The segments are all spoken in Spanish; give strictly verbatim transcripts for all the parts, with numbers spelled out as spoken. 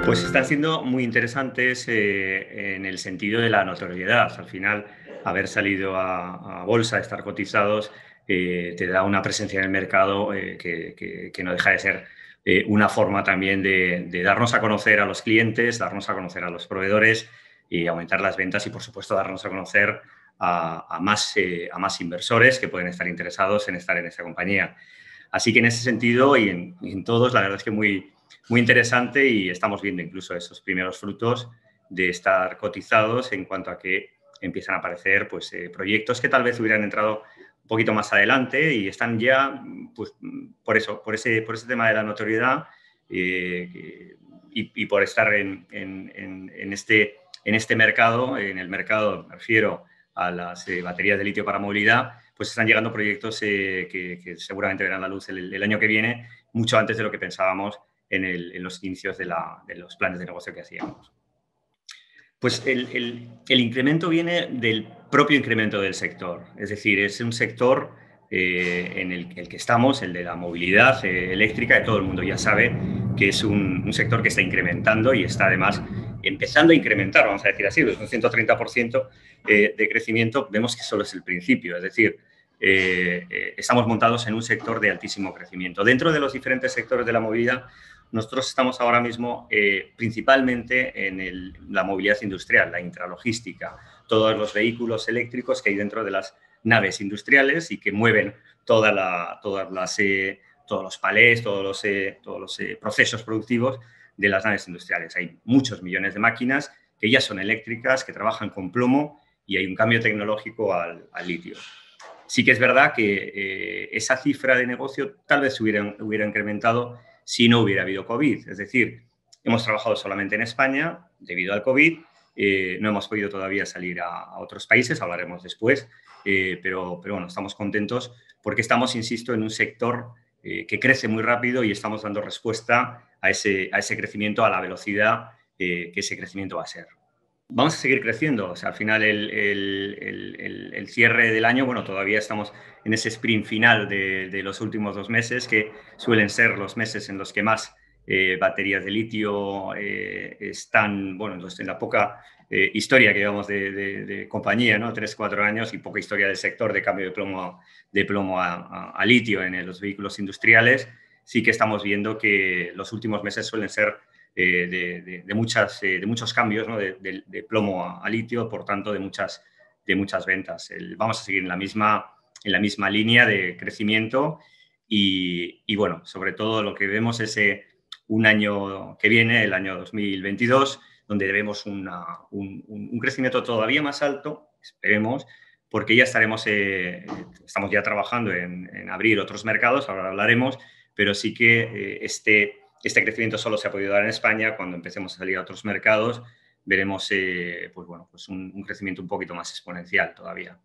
Pues están siendo muy interesantes eh, en el sentido de la notoriedad. Al final, haber salido a, a bolsa, estar cotizados, eh, te da una presencia en el mercado eh, que, que, que no deja de ser eh, una forma también de, de darnos a conocer a los clientes, darnos a conocer a los proveedores y aumentar las ventas y, por supuesto, darnos a conocer a, a, más, eh, a más inversores que pueden estar interesados en estar en esta compañía. Así que en ese sentido y en, y en todos, la verdad es que muy, muy interesante y estamos viendo incluso esos primeros frutos de estar cotizados en cuanto a que empiezan a aparecer pues, eh, proyectos que tal vez hubieran entrado un poquito más adelante y están ya, pues, por eso, por ese, por ese tema de la notoriedad eh, y, y por estar en, en, en, este, en este mercado, en el mercado, me refiero a las eh, baterías de litio para movilidad, pues están llegando proyectos eh, que, que seguramente verán la luz el, el año que viene, mucho antes de lo que pensábamos en, el, en los inicios de, la, de los planes de negocio que hacíamos. Pues el, el, el, incremento viene del propio incremento del sector. Es decir, es un sector eh, en el, el, que estamos, el de la movilidad eh, eléctrica, que todo el mundo ya sabe que es un, un sector que está incrementando y está además empezando a incrementar, vamos a decir así, pues un ciento treinta por ciento eh, de crecimiento, vemos que solo es el principio. Es decir, eh, eh, estamos montados en un sector de altísimo crecimiento. Dentro de los diferentes sectores de la movilidad, nosotros estamos ahora mismo eh, principalmente en el, la movilidad industrial, la intralogística, todos los vehículos eléctricos que hay dentro de las naves industriales y que mueven toda la, todas las, eh, todos los palés, todos los, eh, todos los eh, procesos productivos de las naves industriales. Hay muchos millones de máquinas que ya son eléctricas, que trabajan con plomo y hay un cambio tecnológico al, al litio. Sí que es verdad que eh, esa cifra de negocio tal vez hubiera, hubiera incrementado si no hubiera habido COVID. Es decir, hemos trabajado solamente en España debido al COVID, eh, no hemos podido todavía salir a, a otros países, hablaremos después, eh, pero, pero bueno, estamos contentos porque estamos, insisto, en un sector eh, que crece muy rápido y estamos dando respuesta a ese, a ese crecimiento, a la velocidad eh, que ese crecimiento va a ser. Vamos a seguir creciendo. O sea, al final el, el, el, el cierre del año, bueno, todavía estamos en ese sprint final de, de los últimos dos meses, que suelen ser los meses en los que más eh, baterías de litio eh, están, bueno, en la poca eh, historia que llevamos de, de, de compañía, ¿no? Tres, cuatro años y poca historia del sector de cambio de plomo, de plomo a, a, a litio en los vehículos industriales. Sí que estamos viendo que los últimos meses suelen ser Eh, de, de, de, muchas, eh, de muchos cambios, ¿no? de, de, de plomo a, a litio, por tanto, de muchas, de muchas ventas. El, vamos a seguir en la, misma, en la misma línea de crecimiento y, y, bueno, sobre todo lo que vemos es eh, un año que viene, el año dos mil veintidós, donde vemos una, un, un, crecimiento todavía más alto, esperemos, porque ya estaremos, eh, estamos ya trabajando en, en abrir otros mercados, ahora hablaremos, pero sí que eh, este Este crecimiento solo se ha podido dar en España. Cuando empecemos a salir a otros mercados, veremos eh, pues bueno, pues un, un crecimiento un poquito más exponencial todavía.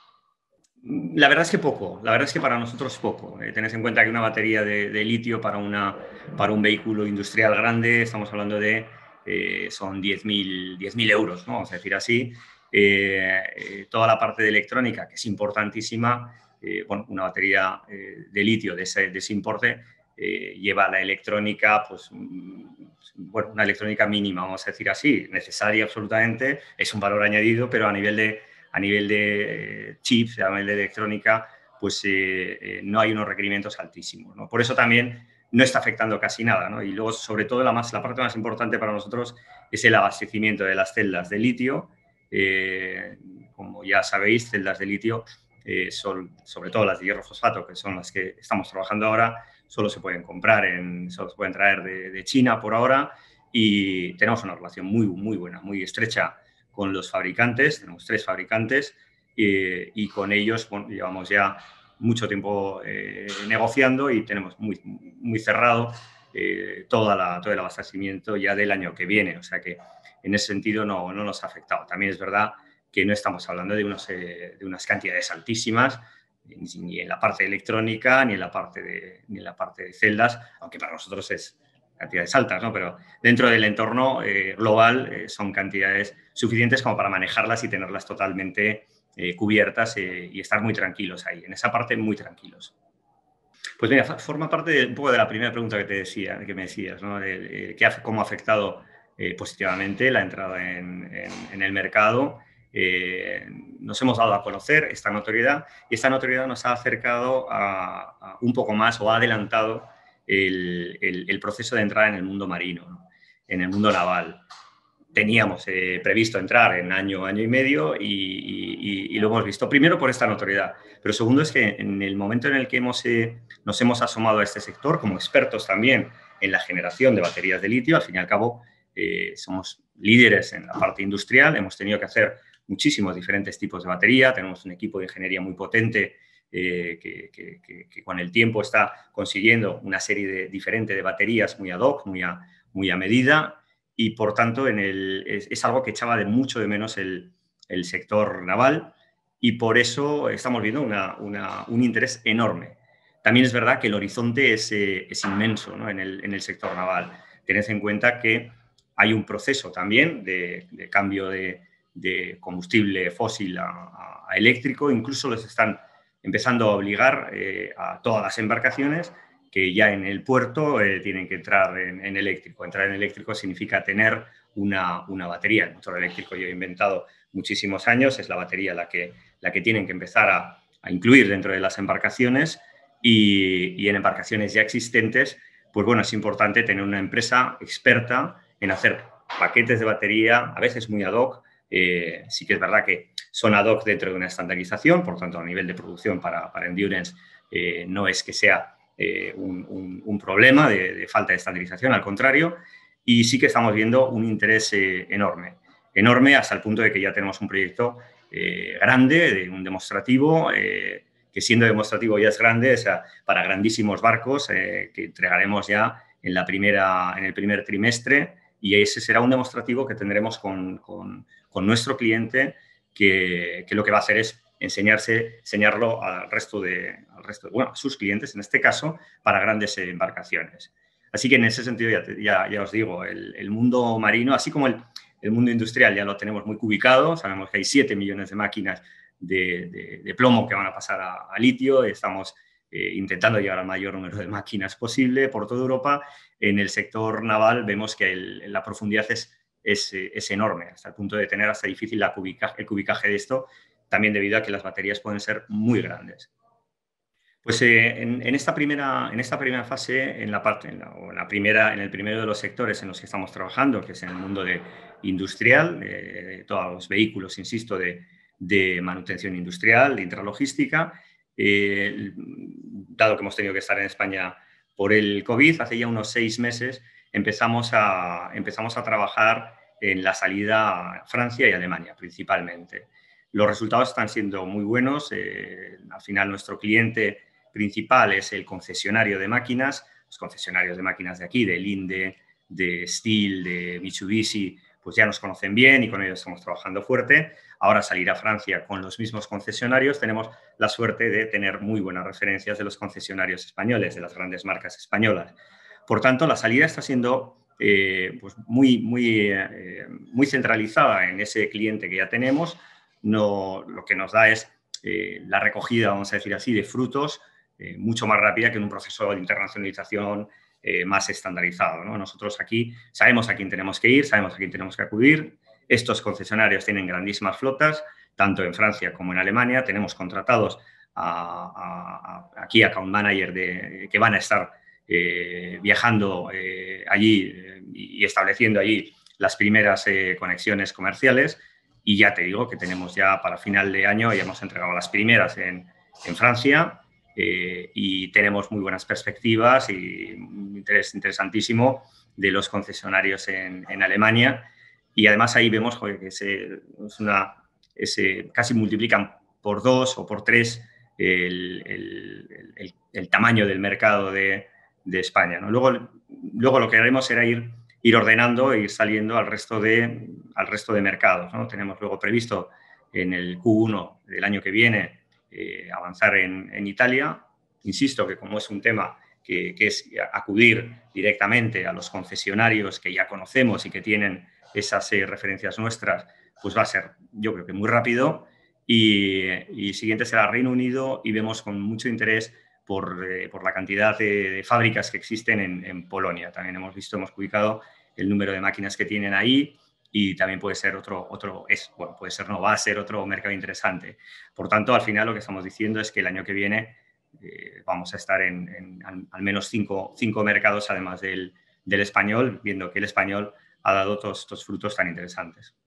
La verdad es que poco, la verdad es que para nosotros poco. Eh, tened en cuenta que una batería de, de litio para, una, para un vehículo industrial grande, estamos hablando de, eh, son diez mil euros, ¿no? Vamos a decir así. Eh, eh, toda la parte de electrónica, que es importantísima, eh, bueno, una batería eh, de litio de ese, de ese importe, Eh, lleva la electrónica, pues, bueno, una electrónica mínima, vamos a decir así, necesaria absolutamente, es un valor añadido, pero a nivel de, a nivel de eh, chips, a nivel de electrónica, pues eh, eh, no hay unos requerimientos altísimos, ¿no? Por eso también no está afectando casi nada, ¿no? Y luego, sobre todo, la, más, la parte más importante para nosotros es el abastecimiento de las celdas de litio. Eh, como ya sabéis, celdas de litio eh, son, sobre todo las de hierro fosfato, que son las que estamos trabajando ahora, solo se pueden comprar, en, solo se pueden traer de, de China por ahora y tenemos una relación muy, muy buena, muy estrecha con los fabricantes, tenemos tres fabricantes eh, y con ellos bueno, llevamos ya mucho tiempo eh, negociando y tenemos muy, muy cerrado eh, toda la, todo el abastecimiento ya del año que viene, o sea que en ese sentido no, no nos ha afectado. También es verdad que no estamos hablando de, unos, eh, de unas cantidades altísimas, ni en la parte electrónica, ni en la parte de, ni en la parte de celdas, aunque para nosotros es cantidades altas, ¿no? Pero dentro del entorno eh, global eh, son cantidades suficientes como para manejarlas y tenerlas totalmente eh, cubiertas eh, y estar muy tranquilos ahí. En esa parte, muy tranquilos. Pues mira, forma parte de, un poco de la primera pregunta que te decía, que me decías, ¿no? De, de, de cómo ha afectado eh, positivamente la entrada en, en, en el mercado. Eh, nos hemos dado a conocer esta notoriedad y esta notoriedad nos ha acercado a, a un poco más o ha adelantado el, el, el proceso de entrada en el mundo marino, ¿no? En el mundo naval. Teníamos eh, previsto entrar en año, año y medio y, y, y, lo hemos visto. Primero por esta notoriedad, pero segundo es que en el momento en el que hemos, eh, nos hemos asomado a este sector, como expertos también en la generación de baterías de litio, al fin y al cabo eh, somos líderes en la parte industrial, hemos tenido que hacer muchísimos diferentes tipos de batería, tenemos un equipo de ingeniería muy potente eh, que, que, que, que con el tiempo está consiguiendo una serie de, diferente de baterías muy ad hoc, muy a, muy a medida. Y, por tanto, en el, es, es algo que echaba de mucho de menos el, el sector naval y por eso estamos viendo una, una, un interés enorme. También es verdad que el horizonte es, eh, es inmenso, ¿no? en, el, en el sector naval. Tened en cuenta que hay un proceso también de, de cambio de, de combustible fósil a, a eléctrico, incluso los están empezando a obligar eh, a todas las embarcaciones que ya en el puerto eh, tienen que entrar en, en eléctrico. Entrar en eléctrico significa tener una, una batería. El motor eléctrico yo he inventado muchísimos años, es la batería la que, la que tienen que empezar a, a incluir dentro de las embarcaciones y, y en embarcaciones ya existentes, pues bueno, es importante tener una empresa experta en hacer paquetes de batería, a veces muy ad hoc. Eh, sí que es verdad que son ad hoc dentro de una estandarización, por tanto, a nivel de producción para, para Endurance eh, no es que sea Eh, un, un, un problema de, de falta de estandarización, al contrario, y sí que estamos viendo un interés eh, enorme, enorme hasta el punto de que ya tenemos un proyecto eh, grande, de un demostrativo, eh, que siendo demostrativo ya es grande, o sea, para grandísimos barcos eh, que entregaremos ya en, la primera, en el primer trimestre y ese será un demostrativo que tendremos con, con, con nuestro cliente que, que lo que va a hacer es enseñarse, enseñarlo al resto de, al resto de, bueno, a sus clientes, en este caso, para grandes embarcaciones. Así que en ese sentido, ya, ya, ya os digo, el, el mundo marino, así como el, el mundo industrial, ya lo tenemos muy ubicado, sabemos que hay siete millones de máquinas de, de, de plomo que van a pasar a, a litio, estamos eh, intentando llegar al mayor número de máquinas posible por toda Europa. En el sector naval vemos que el, la profundidad es, es, es enorme, hasta el punto de tener hasta difícil la cubica, el cubicaje de esto, también debido a que las baterías pueden ser muy grandes. Pues eh, en, en, esta primera, en esta primera fase, en la parte, en la, o en la primera, en el primero de los sectores en los que estamos trabajando, que es en el mundo de industrial, eh, todos los vehículos, insisto, de, de manutención industrial, de intralogística, eh, dado que hemos tenido que estar en España por el COVID, hace ya unos seis meses empezamos a, empezamos a trabajar en la salida a Francia y Alemania, principalmente. Los resultados están siendo muy buenos. Eh, al final, nuestro cliente principal es el concesionario de máquinas. Los concesionarios de máquinas de aquí, de Linde, de Stihl, de Mitsubishi, pues ya nos conocen bien y con ellos estamos trabajando fuerte. Ahora salir a Francia con los mismos concesionarios. Tenemos la suerte de tener muy buenas referencias de los concesionarios españoles, de las grandes marcas españolas. Por tanto, la salida está siendo eh, pues muy, muy, eh, muy centralizada en ese cliente que ya tenemos. No, lo que nos da es eh, la recogida, vamos a decir así, de frutos eh, mucho más rápida que en un proceso de internacionalización eh, más estandarizado, ¿no? Nosotros aquí sabemos a quién tenemos que ir, sabemos a quién tenemos que acudir. Estos concesionarios tienen grandísimas flotas, tanto en Francia como en Alemania. Tenemos contratados a, a, a, aquí a account manager de, que van a estar eh, viajando eh, allí eh, y estableciendo allí las primeras eh, conexiones comerciales. Y ya te digo que tenemos ya para final de año, ya hemos entregado las primeras en, en Francia eh, y tenemos muy buenas perspectivas y un interés interesantísimo de los concesionarios en, en Alemania. Y además ahí vemos joder, que se, es una, ese, casi multiplican por dos o por tres el, el, el, el tamaño del mercado de, de España, ¿no? Luego, luego lo que haremos será ir ir ordenando e ir saliendo al resto de, al resto de mercados, ¿no? Tenemos luego previsto en el Q uno del año que viene eh, avanzar en, en Italia. Insisto que como es un tema que, que es acudir directamente a los concesionarios que ya conocemos y que tienen esas eh, referencias nuestras, pues va a ser, yo creo que muy rápido. Y, y siguiente será Reino Unido y vemos con mucho interés por, eh, por la cantidad de, de fábricas que existen en, en Polonia. También hemos visto, hemos publicado el número de máquinas que tienen ahí y también puede ser otro, otro es, bueno, puede ser, no va a ser otro mercado interesante. Por tanto, al final lo que estamos diciendo es que el año que viene eh, vamos a estar en, en al, al, menos cinco, cinco mercados, además del, del español, viendo que el español ha dado todos estos frutos tan interesantes.